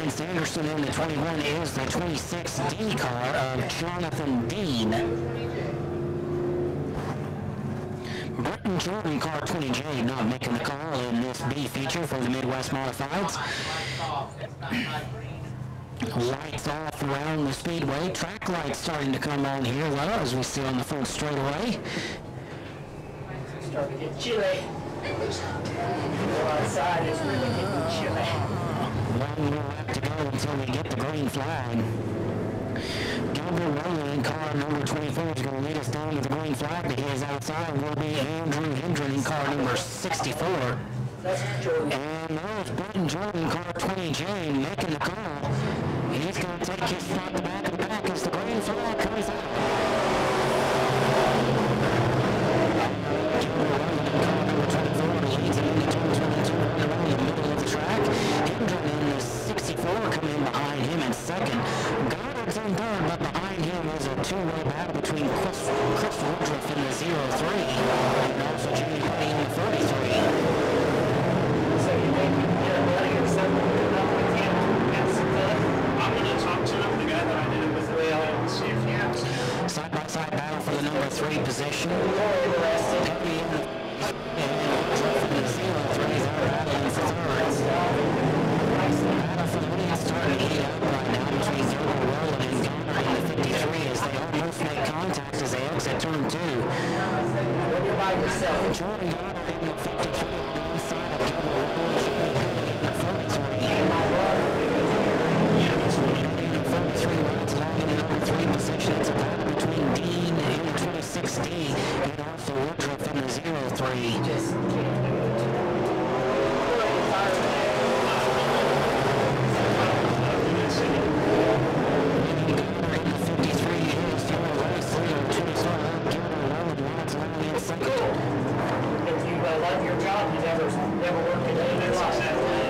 Ryan Sanderson, and the 21 is the 26D car of Jonathan Dean. Britton Jordan, car 20J, not making the call in this B feature for the Midwest Modifieds. Lights off around the speedway. Track lights starting to come on here, though, as we see on the front straightaway. It's starting to get chilly. Outside, it's really getting chilly. One more lap to go until we get the green flag. Gilbert Rowland, car number 24, is going to lead us down to the green flag. To his outside will be Andrew Hendren in car number 64. And there's Britton Jordan, car 20J, making the call. He's going to take his spot to back of the pack as the green flag comes out. Gilbert Rowland in car number 24 leads him into turn 22 around the middle of the track. Hendren in the 64 coming in behind him in second. Goddard's in third, but behind him is a two-way battle between Chris Woodruff in the 03 and also Jamie Petty in the 33. So you think you're running or something with him? I'm going to talk to him, the guy that I did it with, and see if he has. Side-by-side battle for the number 3 position. Petty in the and Woodruff in the 03 is out battling for third. Battle for the lead starting to heat up right now between Gilbert Rowland and Goddard in the 53 as they almost make contact as they exit turn 2. When you're by yourself. Jordan Goddard in the 53 on the inside of Gilbert Rowland. In the 43. In the 43 rides along in the number 3 position. It's a battle between Dean in the 26D and also Woodruff in the 03. Just if you love your job, you never work a day in your life.